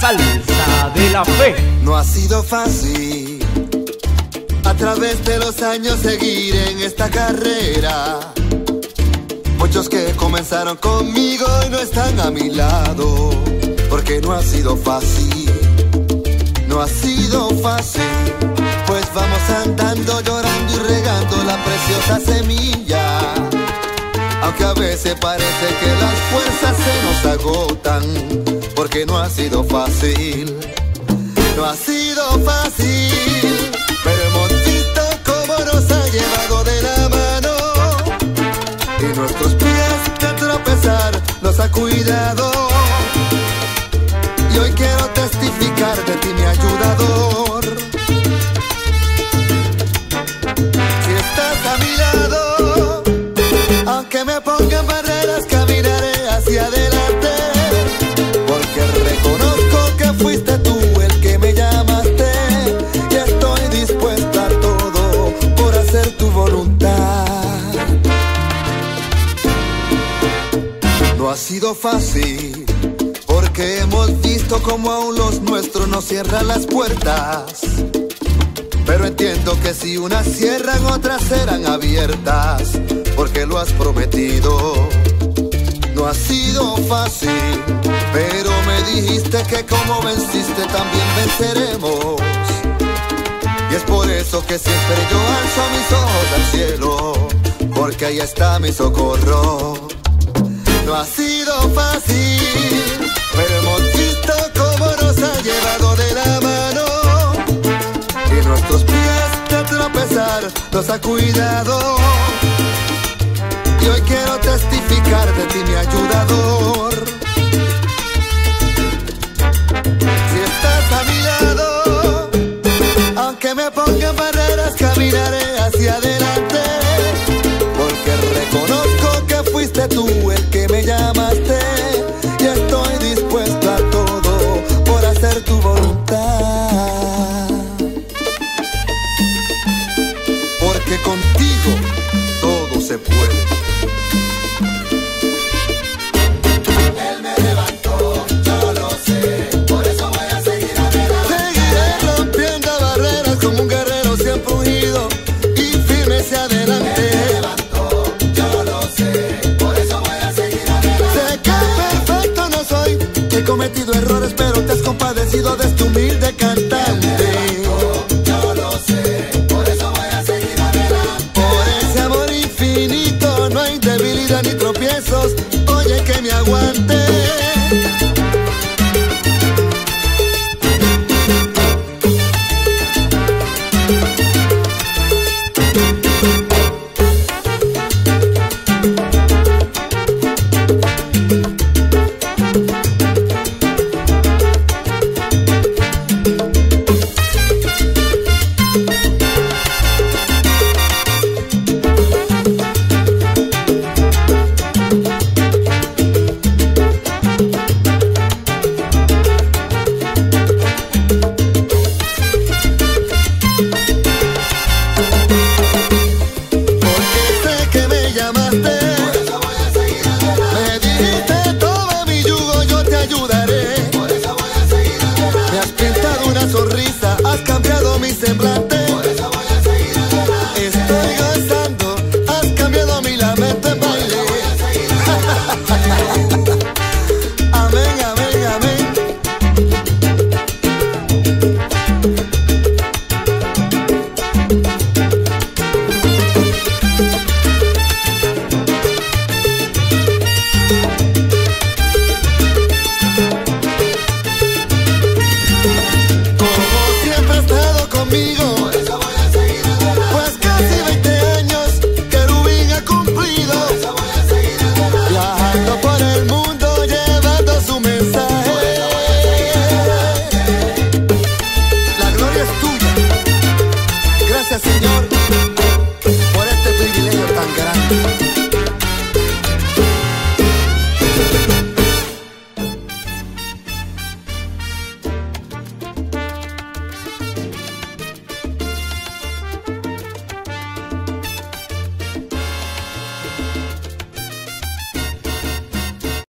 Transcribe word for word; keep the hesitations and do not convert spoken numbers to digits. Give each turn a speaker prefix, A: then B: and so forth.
A: salsa de la fe.
B: No ha sido fácil a través de los años seguir en esta carrera. Muchos que comenzaron conmigo y no están a mi lado, porque no ha sido fácil, no ha sido fácil. Pues vamos andando, llorando y regando la preciosa semilla, aunque a veces parece que las fuerzas se nos agotan, porque no ha sido fácil, no ha sido fácil. Pero hemos visto cómo nos ha llevado de la mano, y nuestros pies de tropezar nos ha cuidado. Y hoy quiero testificar de ti, mi ayudador. Si estás a mi lado, aunque me pongan barreras, caminaré hacia adelante, porque reconozco que fuiste tú el que me llamaste, y estoy dispuesto a todo por hacer tu voluntad. No ha sido fácil, porque hemos visto como aún los nuestros nos cierran las puertas, pero entiendo que si unas cierran, otras serán abiertas, porque lo has prometido. No ha sido fácil, pero me dijiste que como venciste también venceremos, y es por eso que siempre yo alzo mis ojos al cielo, porque ahí está mi socorro. No ha sido fácil, pero hemos visto cómo nos ha llevado de la mano, y nuestros pies de tropezar nos ha cuidado. Y hoy quiero testificar de ti, mi ayudador. Si estás a mi lado, aunque me pongan barreras, caminaré hacia adelante, porque reconozco que fuiste tú el que me llamaste, y estoy dispuesto a todo por hacer tu voluntad, porque contigo todo se puede.
C: Él me levantó, yo lo sé, por eso voy a seguir adelante.
B: Seguiré rompiendo barreras como un guerrero siempre unido y firme hacia adelante.
C: Él me levantó, yo lo sé, por eso voy a seguir adelante.
B: Sé que perfecto no soy, he cometido errores, pero te has compadecido de este humilde cantante.
C: Yo lo sé, por eso voy a seguir adelante.
B: Por ese amor infinito no hay debilidad ni tropiezos, oye que me aguante. Señor.